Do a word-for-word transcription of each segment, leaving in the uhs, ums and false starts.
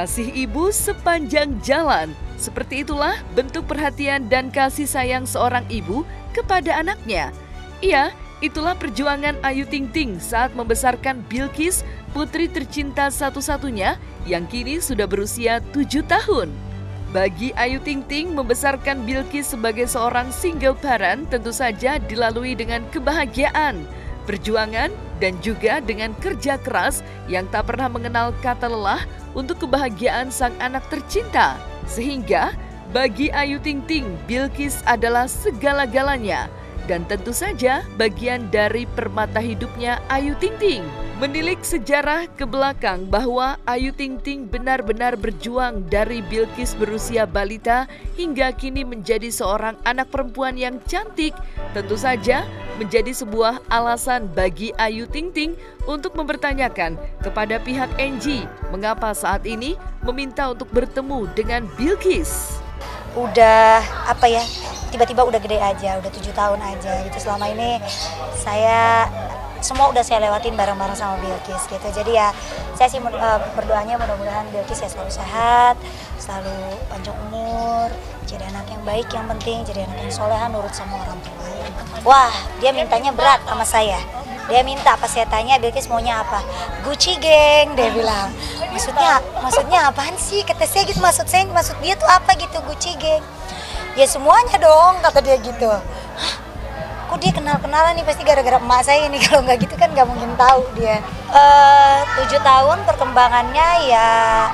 Kasih ibu sepanjang jalan. Seperti itulah bentuk perhatian dan kasih sayang seorang ibu kepada anaknya. Iya, itulah perjuangan Ayu Ting Ting saat membesarkan Bilqis, putri tercinta satu-satunya yang kini sudah berusia tujuh tahun. Bagi Ayu Ting Ting, membesarkan Bilqis sebagai seorang single parent tentu saja dilalui dengan kebahagiaan, perjuangan, dan juga dengan kerja keras yang tak pernah mengenal kata lelah untuk kebahagiaan sang anak tercinta. Sehingga bagi Ayu Ting Ting, Bilqis adalah segala-galanya dan tentu saja bagian dari permata hidupnya Ayu Ting Ting. Menilik sejarah ke belakang bahwa Ayu Ting Ting benar-benar berjuang dari Bilqis berusia balita hingga kini menjadi seorang anak perempuan yang cantik, tentu saja menjadi sebuah alasan bagi Ayu Ting Ting untuk mempertanyakan kepada pihak N G mengapa saat ini meminta untuk bertemu dengan Bilqis. Udah apa ya, tiba-tiba udah gede aja, udah tujuh tahun aja gitu. Selama ini saya semua udah saya lewatin bareng-bareng sama Bilqis gitu. Jadi ya saya sih uh, berdoanya mudah-mudahan Bilqis ya selalu sehat, selalu panjang umur, jadi anak yang baik yang penting, jadi anak yang soleha, nurut sama orang tua. Wah, dia mintanya berat sama saya. Dia minta, pas saya tanya Bilqis maunya apa? Gucci geng, dia bilang. Maksudnya, maksudnya apaan sih? Kata saya gitu, maksud saya, maksud dia tuh apa gitu, Gucci geng? Ya semuanya dong, kata dia gitu. Hah? Kok dia kenal-kenalan nih, pasti gara-gara emak saya nih, kalau nggak gitu kan nggak mungkin tahu dia. Uh, tujuh tahun perkembangannya ya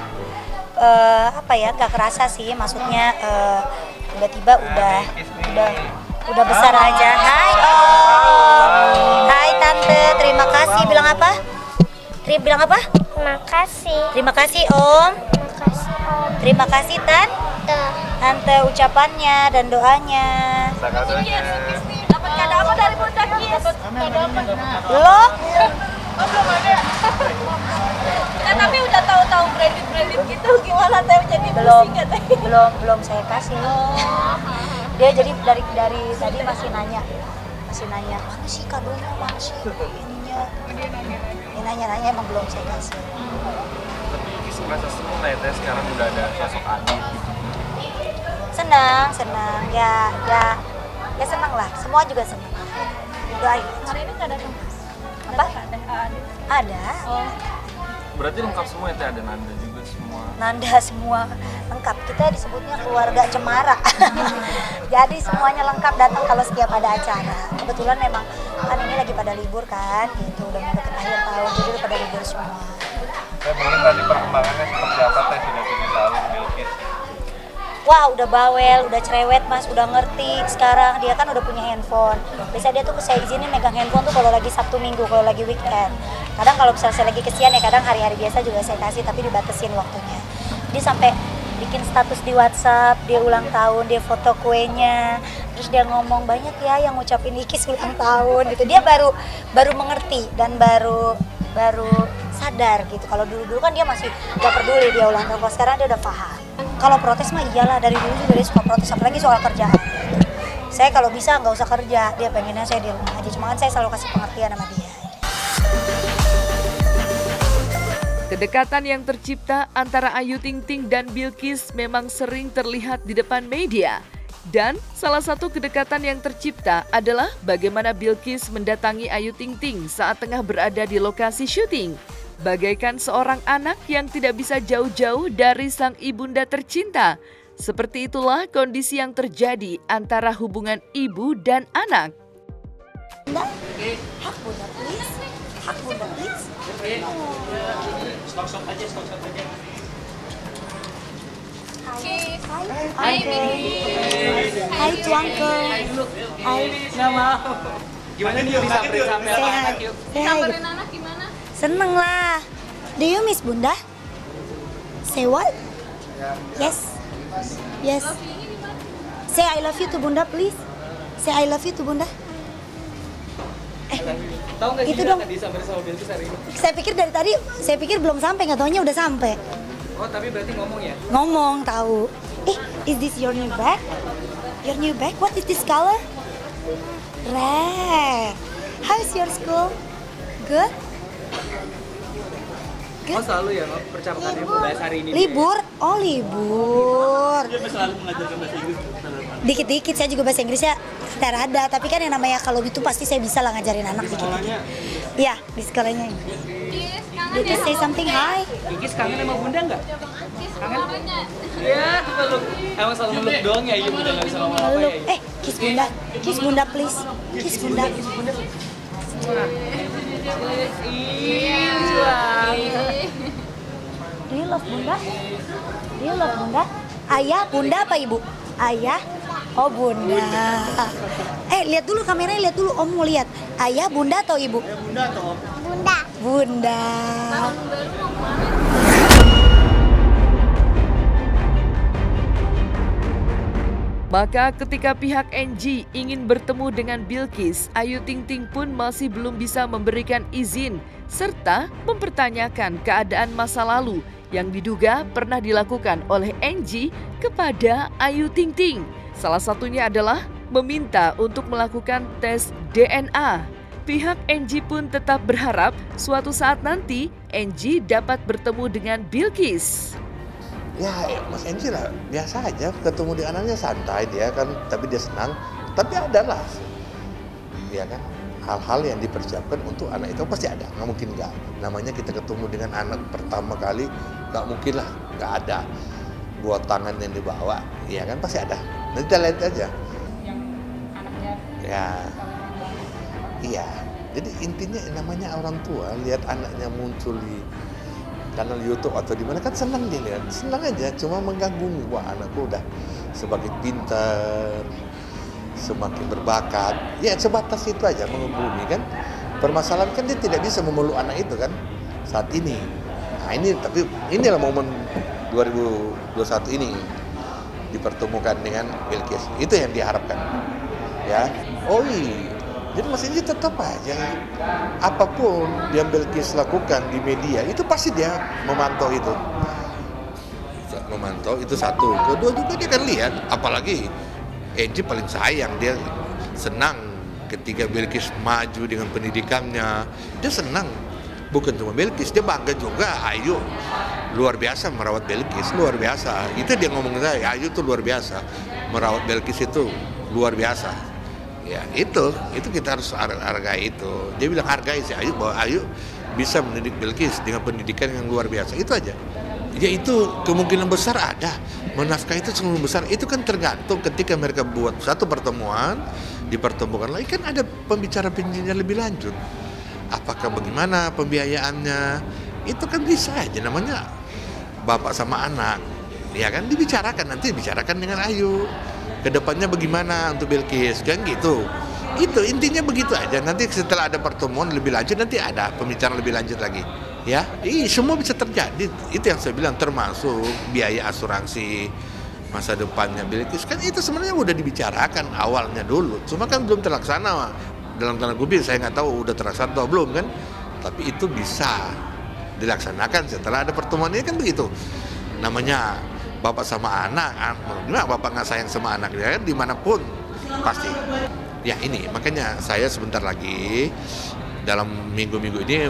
uh, apa ya, nggak kerasa sih, maksudnya uh, tiba-tiba udah udah udah besar aja. Hai Om, hai Tante, terima kasih. Bilang apa? Terima bilang apa? Terima kasih. Terima kasih Om. Terima kasih Om. Terima kasih Tante. Tante ucapannya dan doanya. Dapat kado apa dari Bunda Kis? Kado apa? Belum? Oh, belum ada. Kan tapi udah tahu-tahu branded-branded gitu, gimana Teh jadi Belum. pusing gak Teh? Belum, belum saya kasih. Dia jadi dari dari tadi masih nanya, masih nanya mana sih kadonya, mana sih ininya. Dia nanya-nanya, emang belum saya kasih. Tapi Kis merasa senang lah ya Teh, sekarang udah ada sosok adik gitu. Senang, senang, ya, ya, ya senang lah. Semua juga senang. Doain. Hari ini nggak datang. Apa? Ada. Ada. Ada. Oh. Berarti lengkap semua ya Teh, ada Nanda juga semua. Nanda semua lengkap. Kita disebutnya keluarga cemara. Jadi semuanya lengkap datang kalau setiap ada acara. Kebetulan memang kan ini lagi pada libur kan, gitu udah mau deket akhir tahun, jadi udah pada libur semua. Teh, boleh tadi perkembangannya seperti apa Teh, sudah tujuh tahun Bilqis? Wah, udah bawel, udah cerewet Mas, udah ngerti. Sekarang dia kan udah punya handphone. Biasanya dia tuh saya izinin megang handphone tuh kalau lagi Sabtu Minggu, kalau lagi weekend. Kadang kalau misalnya saya lagi kesian ya, kadang hari-hari biasa juga saya kasih, tapi dibatasin waktunya. Dia sampai bikin status di WhatsApp, dia ulang tahun, dia foto kuenya, terus dia ngomong banyak ya yang ngucapin Ikis ulang tahun gitu. Dia baru baru mengerti dan baru baru sadar gitu. Kalau dulu-dulu kan dia masih gak peduli dia ulang tahun, kalau sekarang dia udah paham. Kalau protes mah iyalah, dari dulu juga dia suka protes, apalagi soal kerjaan. Saya kalau bisa nggak usah kerja, dia pengennya saya di rumah aja. Cuma kan saya selalu kasih pengertian sama dia. Kedekatan yang tercipta antara Ayu Ting Ting dan Bilqis memang sering terlihat di depan media. Dan salah satu kedekatan yang tercipta adalah bagaimana Bilqis mendatangi Ayu Ting Ting saat tengah berada di lokasi syuting. Bagaikan seorang anak yang tidak bisa jauh-jauh dari sang ibunda tercinta. Seperti itulah kondisi yang terjadi antara hubungan ibu dan anak. Bunda, hak bunda please, hak bunda please. Stop-stop aja, stop-stop aja. Hai, hai, hai, Tuangke. Hai, Nggak mau. Gimana dia bisa sampai say anak hi. yuk? Say hi. Samperin anak gimana? Seneng lah. Do you miss Bunda? Say what? Yes. Yes. Say I love you to Bunda please. Say I love you to Bunda. Eh, Tahu nggak itu sih dong. tadi sampai sama Bilqis hari ini? Saya pikir dari tadi, saya pikir belum sampai, nggak taunya udah sampai. Oh, tapi berarti ngomong ya? Ngomong tahu. Eh, is this your new bag? Your new bag? What is this color? Red. How is your school? Good? Oh selalu ya percakapannya bahasa hari ini. Libur? Oh libur. Dia selalu mengajarkan bahasa Inggris. Dikit-dikit saya juga bahasa Inggrisnya rada, tapi kan yang namanya kalau itu pasti saya bisa lah ngajarin anak dikit. Sekolahnya Iya, di sekolahnya. Did you say something? Hi. Ikis kangen sama bunda nggak? Kangen? Iya, peluk. Emang selalu meluk doang ya, iya bunda nggak bisa ngomong apa ya. Meluk. Eh, kiss bunda. Kiss bunda please. Kiss bunda. Do you love bunda? Do you love bunda? Ayah, bunda apa ibu? Ayah? Oh bunda. Eh lihat dulu kameranya, lihat dulu om mau lihat. Ayah, bunda atau ibu? bunda atau om? Bunda. Bunda. Maka ketika pihak N G ingin bertemu dengan Bilqis, Ayu Ting Ting pun masih belum bisa memberikan izin serta mempertanyakan keadaan masa lalu yang diduga pernah dilakukan oleh N G kepada Ayu Ting Ting. Salah satunya adalah meminta untuk melakukan tes D N A. Pihak N G pun tetap berharap suatu saat nanti N G dapat bertemu dengan Bilqis. Ya Mas Enji lah biasa aja ketemu di anaknya santai dia kan, tapi dia senang, tapi ada lah ya kan hal-hal yang dipersiapkan untuk anak itu pasti ada, nggak mungkin nggak. Namanya kita ketemu dengan anak pertama kali nggak mungkin lah nggak ada buat tangan yang dibawa, ya kan pasti ada. Nanti kita lihat aja. Ya iya, jadi intinya namanya orang tua lihat anaknya muncul di kanal YouTube atau di mana kan senang dia lihat, senang aja, cuma mengganggu. Wah anakku udah semakin pintar, semakin berbakat, ya sebatas itu aja mengagumi kan. Permasalahan kan dia tidak bisa memeluk anak itu kan saat ini. Nah ini tapi inilah momen dua ribu dua puluh satu ini dipertemukan dengan Bilqis, itu yang diharapkan ya. Oh iya. Jadi Mas Enji tetap aja, apapun yang Bilqis lakukan di media, itu pasti dia memantau itu. Memantau itu satu. Kedua juga dia kan lihat, apalagi Enji paling sayang, dia senang ketika Bilqis maju dengan pendidikannya. Dia senang, bukan cuma Bilqis, dia bangga juga. Ayu luar biasa merawat Bilqis, luar biasa. Itu dia ngomong saya, Ayu tuh luar biasa. Merawat Bilqis itu luar biasa. Ya itu, itu kita harus hargai itu. Dia bilang hargai si Ayu, bahwa Ayu bisa mendidik Bilqis dengan pendidikan yang luar biasa. Itu aja. Ya itu kemungkinan besar ada. Menafkahi itu kemungkinan besar. Itu kan tergantung ketika mereka buat satu pertemuan, dipertemukan lagi kan ada pembicara pinjamnya lebih lanjut. Apakah bagaimana pembiayaannya? Itu kan bisa aja namanya bapak sama anak. Ya kan dibicarakan, nanti dibicarakan dengan Ayu. Kedepannya bagaimana untuk Bilqis kan gitu. Itu intinya begitu aja. Nanti setelah ada pertemuan lebih lanjut nanti ada pembicaraan lebih lanjut lagi. Ya, ini semua bisa terjadi. Itu yang saya bilang termasuk biaya asuransi masa depannya Bilqis kan itu sebenarnya udah dibicarakan awalnya dulu. Cuma kan belum terlaksana. Dalam tanda kutip saya nggak tahu udah terlaksana atau belum kan. Tapi itu bisa dilaksanakan setelah ada pertemuan ini kan begitu. Namanya bapak sama anak, gimana bapak nggak sayang sama anaknya kan dimanapun pasti. Ya ini makanya saya sebentar lagi dalam minggu-minggu ini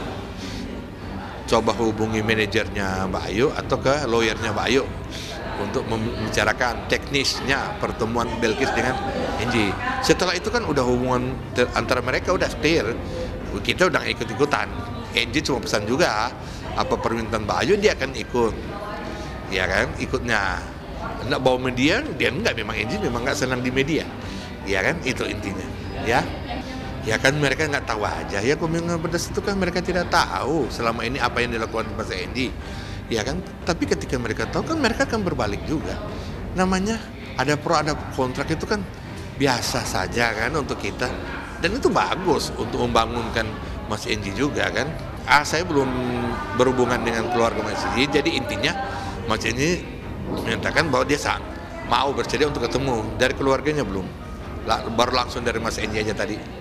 coba hubungi manajernya Mbak Ayu atau ke lawyernya Mbak Ayu untuk membicarakan teknisnya pertemuan Bilqis dengan N G. Setelah itu kan udah hubungan antara mereka udah clear, kita udah ikut-ikutan. N G cuma pesan juga apa permintaan Mbak Ayu dia akan ikut. Ya kan, ikutnya nggak bawa media, dia nggak memang N G memang nggak senang di media, ya kan, itu intinya, ya, ya kan mereka nggak tahu aja, ya komitmen pedas itu kan mereka tidak tahu selama ini apa yang dilakukan Mas N G, ya kan, tapi ketika mereka tahu kan mereka akan berbalik juga, namanya ada pro ada kontrak itu kan biasa saja kan untuk kita, dan itu bagus untuk membangunkan Mas N G juga kan, ah saya belum berhubungan dengan keluarga Mas N G, jadi intinya Mas ini menyatakan bahwa dia sang, mau bersedia untuk ketemu dari keluarganya belum, baru langsung dari Mas Enji aja tadi.